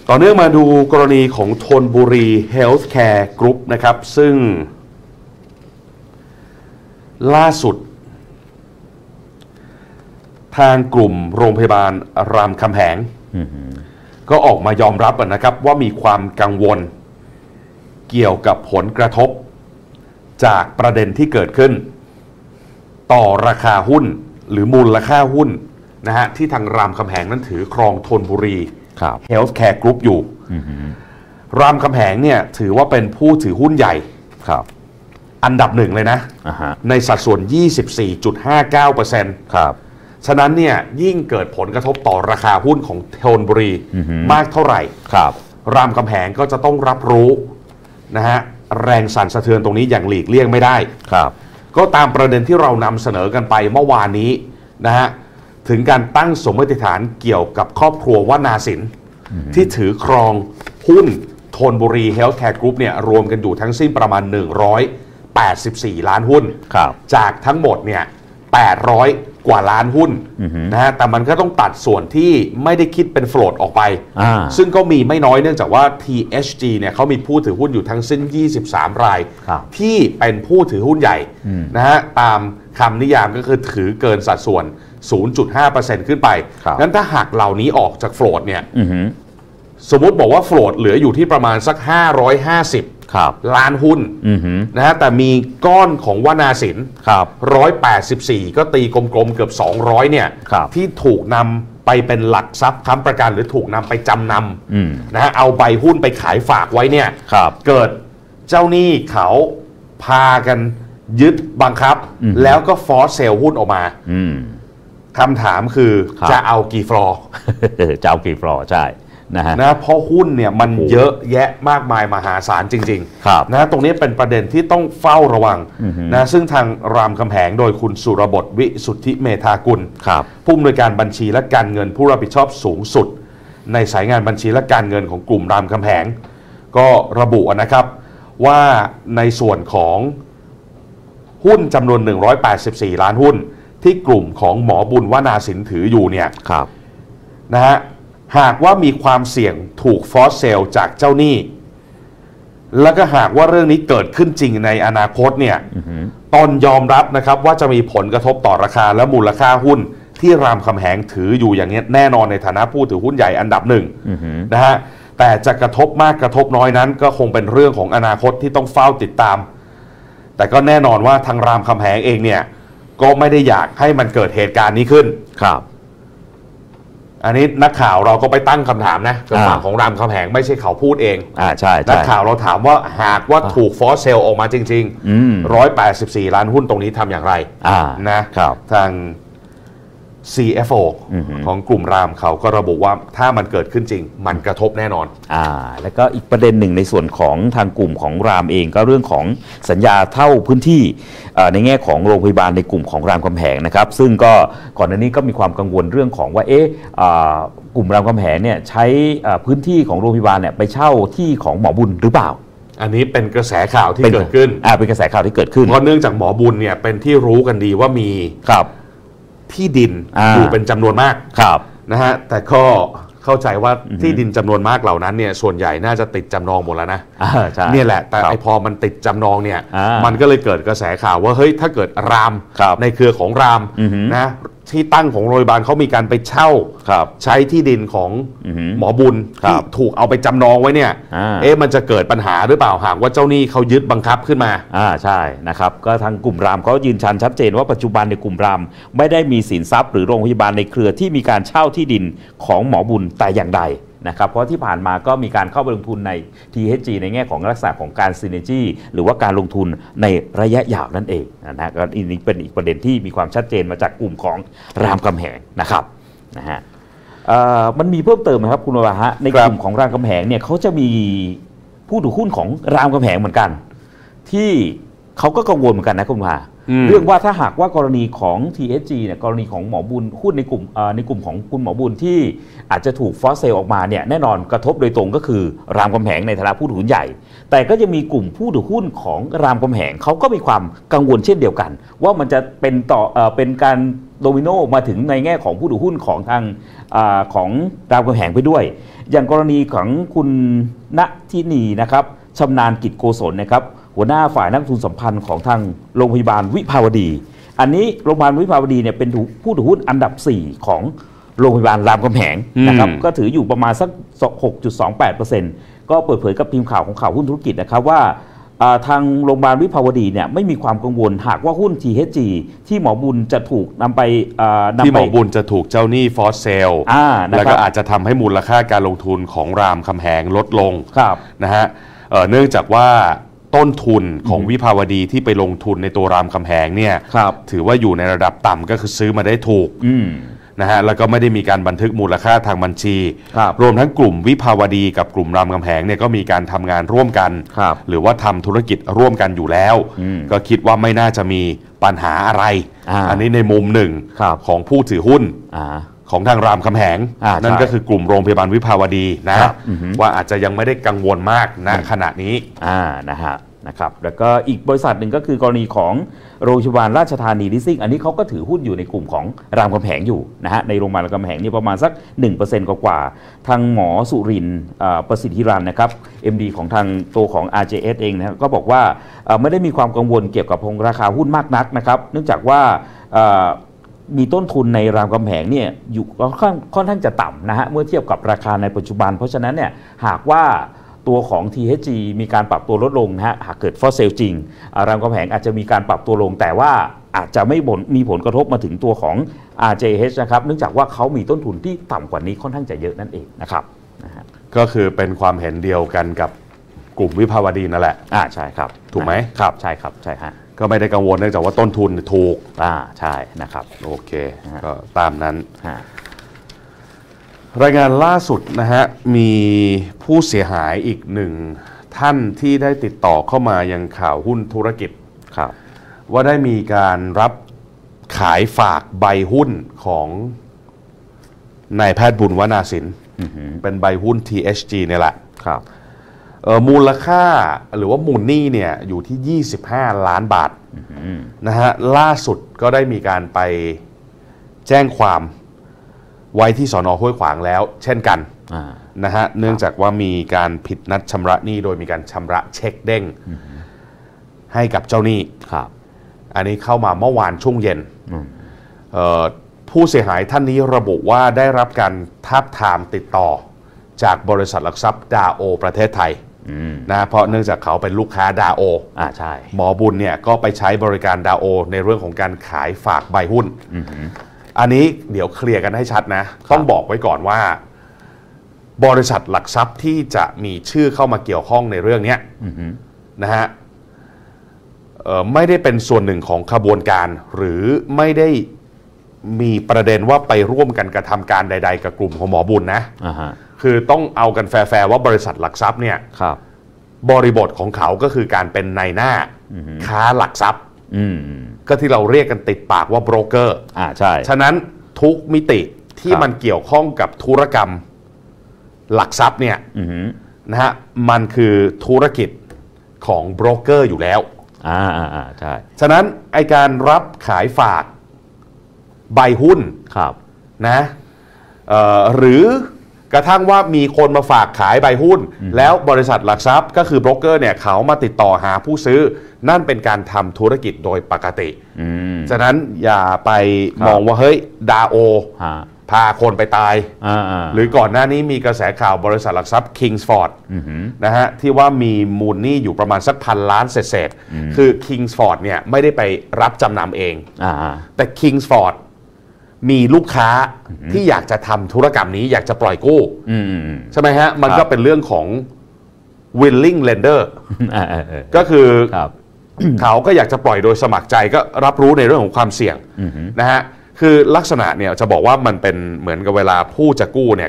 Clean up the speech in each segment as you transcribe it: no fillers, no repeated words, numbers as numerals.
ต่อเนื่องมาดูกรณีของธนบุรีเฮลท์แคร์กรุ๊ปนะครับซึ่งล่าสุดทางกลุ่มโรงพยาบาลรามคำแหงก็ออกมายอมรับนะครับว่ามีความกังวลเกี่ยวกับผลกระทบจากประเด็นที่เกิดขึ้นต่อราคาหุ้นหรือมูลค่าหุ้นนะฮะที่ทางรามคำแหงนั้นถือครองธนบุรีเฮลท์แคร์กรุ๊ปอยู่รามคำแหงเนี่ยถือว่าเป็นผู้ถือหุ้นใหญ่อันดับหนึ่งเลยนะในสัดส่วน 24.59% ครับฉะนั้นเนี่ยยิ่งเกิดผลกระทบต่อราคาหุ้นของธนบุรีมากเท่าไหร่รามคำแหงก็จะต้องรับรู้นะฮะแรงสั่นสะเทือนตรงนี้อย่างหลีกเลี่ยงไม่ได้ก็ตามประเด็นที่เรานำเสนอกันไปเมื่อวานนี้นะฮะถึงการตั้งสมมติฐานเกี่ยวกับครอบครัววนาสินที่ถือครองหุ้นธนบุรีเฮลท์แคร์กรุ๊ปเนี่ยรวมกันอยู่ทั้งสิ้นประมาณ184ล้านหุ้นจากทั้งหมดเนี่ย800กว่าล้านหุ้นนะฮะแต่มันก็ต้องตัดส่วนที่ไม่ได้คิดเป็นโฟลตออกไปซึ่งก็มีไม่น้อยเนื่องจากว่า THG เนี่ยเขามีผู้ถือหุ้นอยู่ทั้งสิ้น23รายที่เป็นผู้ถือหุ้นใหญ่นะฮะตามคำนิยามก็คือถือเกินสัดส่วน 0.5% ขึ้นไปงั้นถ้าหักเหล่านี้ออกจากโฟลตเนี่ยสมมุติบอกว่าโฟลตเหลืออยู่ที่ประมาณสัก550ล้านหุ้นนะฮะแต่มีก้อนของวนาสิน184ก็ตีกลมๆเกือบ200เนี่ยที่ถูกนำไปเป็นหลักทรัพย์ค้ำประกันหรือถูกนำไปจำนำนะฮะเอาใบหุ้นไปขายฝากไว้เนี่ยเกิดเจ้าหนี้เขาพากันยึดบังคับแล้วก็ฟอร์สเซลหุ้นออกมาคำถามคือจะเอากี่ฟลอร์จะเอากี่ฟลอร์ใช่นะเพราะหุ้นเนี่ยมันเยอะแยะมากมายมหาศาลจริงๆนะตรงนี้เป็นประเด็นที่ต้องเฝ้าระวังนะซึ่งทางรามคำแหงโดยคุณสุรบดวิสุทธิเมธากุลผู้อำนวยการบัญชีและการเงินผู้รับผิดชอบสูงสุดในสายงานบัญชีและการเงินของกลุ่มรามคำแหงก็ระบุนะครับว่าในส่วนของหุ้นจำนวน184ล้านหุ้นที่กลุ่มของหมอบุญวนาสินถืออยู่เนี่ยนะฮะหากว่ามีความเสี่ยงถูกฟอร์สเซลจากเจ้าหนี้แล้วก็หากว่าเรื่องนี้เกิดขึ้นจริงในอนาคตเนี่ยตนยอมรับนะครับว่าจะมีผลกระทบต่อราคาและมูลค่าหุ้นที่รามคำแหงถืออยู่อย่างนี้แน่นอนในฐานะผู้ถือหุ้นใหญ่อันดับหนึ่งนะฮะแต่จะกระทบมากกระทบน้อยนั้นก็คงเป็นเรื่องของอนาคตที่ต้องเฝ้าติดตามแต่ก็แน่นอนว่าทางรามคำแหงเองเนี่ยก็ไม่ได้อยากให้มันเกิดเหตุการณ์นี้ขึ้นอันนี้นักข่าวเราก็ไปตั้งคำถามนะฝั่งของรามคำแหงไม่ใช่เขาพูดเองใช่นักข่าวเราถามว่าหากว่าถูกฟอร์สเซลออกมาจริงๆ184ล้านหุ้นตรงนี้ทำอย่างไรนะทาง CFO ของกลุ่มรามเขาก็ระบุว่าถ้ามันเกิดขึ้นจริงมันกระทบแน่นอนแล้วก็อีกประเด็นหนึ่งในส่วนของทางกลุ่มของรามเองก็เรื่องของสัญญาเท่าพื้นที่ในแง่ของโรงพยาบาลในกลุ่มของรามคำแหงนะครับซึ่งก็ก่อนหน้านี้ก็มีความกังวลเรื่องของว่ากลุ่มรามคำแหงเนี่ยใช้พื้นที่ของโรงพยาบาลเนี่ยไปเช่าที่ของหมอบุญหรือเปล่าอันนี้เป็นกระแสข่าวที่เกิดขึ้นเป็นกระแสข่าวที่เกิดขึ้นเพราะเนื่องจากหมอบุญเนี่ยเป็นที่รู้กันดีว่ามีที่ดินอยู่เป็นจำนวนมากนะฮะแต่ก็เข้าใจว่าที่ดินจำนวนมากเหล่านั้นเนี่ยส่วนใหญ่น่าจะติดจำนองหมดแล้วนะเนี่ยแหละแต่พอมันติดจำนองเนี่ยมันก็เลยเกิดกระแสข่าวว่าเฮ้ยถ้าเกิดรามในเครือของรามนะที่ตั้งของโรงพยาบาลเขามีการไปเช่าใช้ที่ดินของหมอบุญที่ถูกเอาไปจำนองไว้เนี่ยมันจะเกิดปัญหาหรือเปล่าหากว่าเจ้าหนี้เขายึดบังคับขึ้นมาใช่นะครับก็ทางกลุ่มรามเขายืนยันชัดเจนว่าปัจจุบันในกลุ่มรามไม่ได้มีสินทรัพย์หรือโรงพยาบาลในเครือที่มีการเช่าที่ดินของหมอบุญแต่อย่างใดนะครับเพราะที่ผ่านมาก็มีการเข้าไปลงทุนใน THG ในแง่ของลักษณะของการซินเนจี้หรือว่าการลงทุนในระยะยาวนั่นเองนะก็อันนี้เป็นอีกประเด็นที่มีความชัดเจนมาจากกลุ่มของรามคำแหงนะครับนะฮะมันมีเพิ่มเติมนะครับคุณวราฮะในกลุ่มของรามคำแหงเนี่ยเขาจะมีผู้ถือหุ้นของรามคำแหงเหมือนกันที่เขาก็กังวลเหมือนกันนะคุณวราเรื่องว่าถ้าหากว่ากรณีของ TSG เนี่ยกรณีของหมอบุญหุ้นในกลุ่มของคุณหมอบุญที่อาจจะถูกฟอสเซลออกมาเนี่ยแน่นอนกระทบโดยตรงก็คือรามคำแหงในฐานะผู้ถือหุ้นใหญ่แต่ก็จะมีกลุ่มผู้ถือหุ้นของรามคำแหงเขาก็มีความกังวลเช่นเดียวกันว่ามันจะเป็นการโดมิโนมาถึงในแง่ของผู้ถือหุ้นของทางของรามคำแหงไปด้วยอย่างกรณีของคุณณทินีนะครับชำนาญกิจโกศลนะครับหัวหน้าฝ่ายนักทุนสัมพันธ์ของทางโรงพยาบาลวิภาวดีอันนี้โรงพยาบาลวิภาวดีเนี่ยเป็นผู้ถือหุ้นอันดับ4ของโรงพยาบาลรามคำแหงนะครับก็ถืออยู่ประมาณสัก 6.28% ก็เปิดเผยกับทีมข่าวของข่าวหุ้นธุรกิจนะครับว่าทางโรงพยาบาลวิภาวดีเนี่ยไม่มีความกังวลหากว่าหุ้น THG ที่หมอบุญจะถูกนำไปที่หมอบุญจะถูกเจ้าหนี้ฟอสเซลแล้วก็อาจจะทำให้มูลค่าการลงทุนของรามคำแหงลดลงนะฮะเนื่องจากว่าต้นทุนของวิภาวดีที่ไปลงทุนในตัวรามคำแหงเนี่ยถือว่าอยู่ในระดับต่ำก็คือซื้อมาได้ถูกนะฮะแล้วก็ไม่ได้มีการบันทึกมูลค่าทางบัญชีรวมทั้งกลุ่มวิภาวดีกับกลุ่มรามคำแหงเนี่ยก็มีการทำงานร่วมกันหรือว่าทำธุรกิจร่วมกันอยู่แล้วก็คิดว่าไม่น่าจะมีปัญหาอะไร อันนี้ในมุมหนึ่งของผู้ถือหุ้นของทางรามคำแหงนั่นก็คือกลุ่มโรงพยาบาลวิภาวดีนะว่าอาจจะยังไม่ได้กังวลมากณขณะนี้นะครับแล้วก็อีกบริษัทหนึ่งก็คือกรณีของโรงพยาบาลราชธานีลิสซิ่งอันนี้เขาก็ถือหุ้นอยู่ในกลุ่มของรามคำแหงอยู่นะฮะในโรงพยาบาลรามคำแหงนี่ประมาณสัก 1% กว่าทางหมอสุรินทร์ประสิทธิรันนะครับ MD ของทางตัวของ RJS เองนะก็บอกว่าไม่ได้มีความกังวลเกี่ยวกับราคาหุ้นมากนักนะครับเนื่องจากว่ามีต้นทุนในรามคำแหงเนี่ยอยู่ค่อนข้างจะต่ำนะฮะเมื่อเทียบกับราคาในปัจจุบันเพราะฉะนั้นเนี่ยหากว่าตัวของ THG มีการปรับตัวลดลงนะฮะหากเกิดฟอสเซลจริงรามคำแหงอาจจะมีการปรับตัวลงแต่ว่าอาจจะไม่มีผลกระทบมาถึงตัวของ RJH นะครับเนื่องจากว่าเขามีต้นทุนที่ต่ำกว่านี้ค่อนข้างจะเยอะนั่นเองนะครับก็คือเป็นความเห็นเดียวกันกับกลุ่มวิภาวดีนั่นแหละใช่ครับถูกไหมครับใช่ครับใช่ฮะก็ไม่ได้กังวลเนื่องจากว่าต้นทุนถูกใช่นะครับโอเคก็ตามนั้นรายงานล่าสุดนะฮะมีผู้เสียหายอีกหนึ่งท่านที่ได้ติดต่อเข้ามายังข่าวหุ้นธุรกิจว่าได้มีการรับขายฝากใบหุ้นของนายแพทย์บุญวนาสินเป็นใบหุ้น THG เนี่ยแหละมูลค่าหรือว่ามูลหนี้เนี่ยอยู่ที่25 ล้านบาทนะฮะล่าสุดก็ได้มีการไปแจ้งความไว้ที่สน.ห้วยขวางแล้วเช่นกันนะฮะเนื่องจากว่ามีการผิดนัดชำระหนี้โดยมีการชำระเช็คเด้งให้กับเจ้าหนี้อันนี้เข้ามาเมื่อวานช่วงเย็นผู้เสียหายท่านนี้ระบุว่าได้รับการทาบทามติดต่อจากบริษัทหลักทรัพย์ดาโอประเทศไทยนะเพราะเนื่องจากเขาเป็นลูกค้าดาโอใช่หมอบุญเนี่ยก็ไปใช้บริการดาโอในเรื่องของการขายฝากใบหุ้นอันนี้เดี๋ยวเคลียร์กันให้ชัดนะต้องบอกไว้ก่อนว่าบริษัทหลักทรัพย์ที่จะมีชื่อเข้ามาเกี่ยวข้องในเรื่องนี้นะฮะไม่ได้เป็นส่วนหนึ่งของขบวนการหรือไม่ได้มีประเด็นว่าไปร่วมกันกระทำการใดๆกับกลุ่มของหมอบุญนะคือต้องเอากันแฟร์ๆว่าบริษัทหลักทรัพย์เนี่ยบริบทของเขาก็คือการเป็นนายหน้าค้าหลักทรัพย์ก็ที่เราเรียกกันติดปากว่าโบรกเกอร์ใช่ฉะนั้นทุกมิติที่มันเกี่ยวข้องกับธุรกรรมหลักทรัพย์เนี่ยนะฮะมันคือธุรกิจของโบรกเกอร์อยู่แล้วใช่ฉะนั้นไอการรับขายฝากใบหุ้นนะหรือกระทั่งว่ามีคนมาฝากขายใบหุ้นแล้วบริษัทหลักทรัพย์ก็คือโบรกเกอร์เนี่ยเขามาติดต่อหาผู้ซื้อนั่นเป็นการทำธุรกิจโดยปกติฉะนั้นอย่าไปมองว่าเฮ้ยดาโอพาคนไปตายหรือก่อนหน้านี้มีกระแสข่าวบริษัทหลักทรัพย์ Kingsford นะฮะที่ว่ามีมูลหนี้อยู่ประมาณสัก1,000 ล้านเศษคือ Kingsford เนี่ยไม่ได้ไปรับจำนำเองแต่ Kingsford มีลูกค้าที่อยากจะทำธุรกรรมนี้อยากจะปล่อยกู้ใช่ไหมฮะมันก็เป็นเรื่องของ willing lender ก็คือเขาก็อยากจะปล่อยโดยสมัครใจก็รับรู้ในเรื่องของความเสี่ยงนะฮะคือลักษณะเนี่ยจะบอกว่ามันเป็นเหมือนกับเวลาผู้จะกู้เนี่ยก็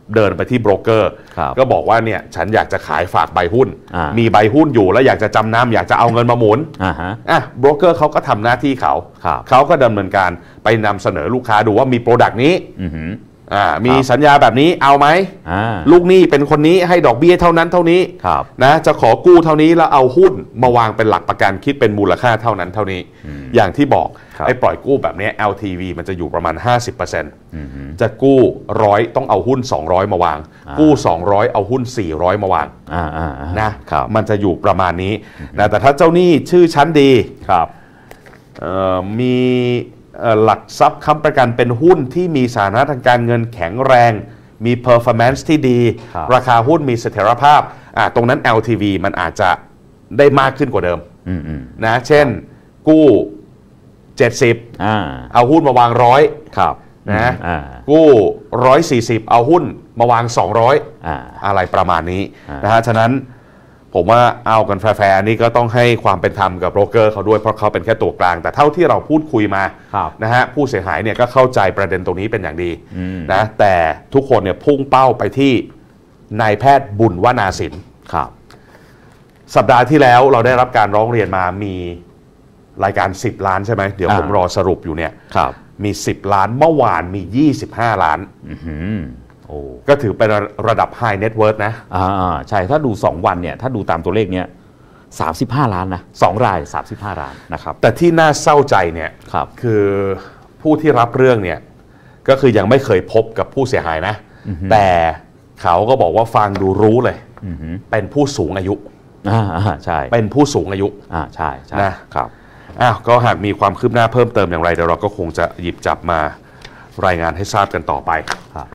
เดินไปที่โบรกเกอร์ครับก็บอกว่าเนี่ยฉันอยากจะขายฝากใบหุ้นอ่ามีมีใบหุ้นอยู่แล้วอยากจะจำนำอยากจะเอาเงินมาหมุนฮะโบรกเกอร์เขาก็ทำหน้าที่เขาครับเขาก็ดำเนินการไปนำเสนอลูกค้าดูว่ามีโปรดักต์นี้อือหือมีสัญญาแบบนี้เอาไหม ลูกหนี้เป็นคนนี้ให้ดอกเบี้ยเท่านั้นเท่านี้ครับนะจะขอกู้เท่านี้แล้วเอาหุ้นมาวางเป็นหลักประกันคิดเป็นมูลค่าเท่านั้นเท่านี้ อย่างที่บอกครับไอ้ปล่อยกู้แบบนี้ LTV มันจะอยู่ประมาณ 50% อือหือจะกู้100ต้องเอาหุ้น200มาวาง กู้200เอาหุ้น400มาวาง นะครับ มันจะอยู่ประมาณนี้นะแต่ถ้าเจ้าหนี้ชื่อชั้นดีครับมีหลักทรัพย์ค้ำประกันเป็นหุ้นที่มีสถานะทางการเงินแข็งแรง มี performance ที่ดีครับราคาหุ้นมีเสถียรภาพตรงนั้น LTV มันอาจจะได้มากขึ้นกว่าเดิมนะเช่นกู้70เอาหุ้นมาวาง100 ครับนะกู้140เอาหุ้นมาวาง200อะไรประมาณนี้นะฮะฉะนั้นผมว่าเอากันแฟร์ๆนี่ก็ต้องให้ความเป็นธรรมกับโบรกเกอร์เขาด้วยเพราะเขาเป็นแค่ตัวกลางแต่เท่าที่เราพูดคุยมานะฮะผู้เสียหายเนี่ยก็เข้าใจประเด็นตรงนี้เป็นอย่างดีนะแต่ทุกคนเนี่ยพุ่งเป้าไปที่นายแพทย์บุญวนาสินครับสัปดาห์ที่แล้วเราได้รับการร้องเรียนมามีรายการ10ล้านใช่ไหมเดี๋ยวผมรอสรุปอยู่เนี่ยมี10ล้านเมื่อวานมี25ล้านก็ถือเป็นระดับ high net worth นะใช่ถ้าดู2วันเนี่ยถ้าดูตามตัวเลขเนี้ย35ล้านนะ2ราย35ล้านนะครับแต่ที่น่าเศร้าใจเนี่ยคือผู้ที่รับเรื่องเนี่ยก็คือยังไม่เคยพบกับผู้เสียหายนะแต่เขาก็บอกว่าฟังดูรู้เลยเป็นผู้สูงอายุใช่เป็นผู้สูงอายุใช่นะครับก็หากมีความคืบหน้าเพิ่มเติมอย่างไรเดี๋ยวเราก็คงจะหยิบจับมารายงานให้ทราบกันต่อไป